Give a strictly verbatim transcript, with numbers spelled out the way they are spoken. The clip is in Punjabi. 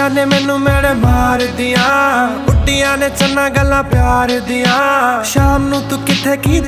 ਅੱਖਾਂ ਨੇ ਮੈਨੂੰ ਮੇੜੇ ਮਾਰ ਦੀਆਂ, ਉੱਡੀਆਂ ਨੇ ਚੰਨਾ ਗੱਲਾਂ ਪਿਆਰ ਦੀਆਂ। ਸ਼ਾਮ ਨੂੰ ਤੂੰ ਕਿੱਥੇ ਕੀ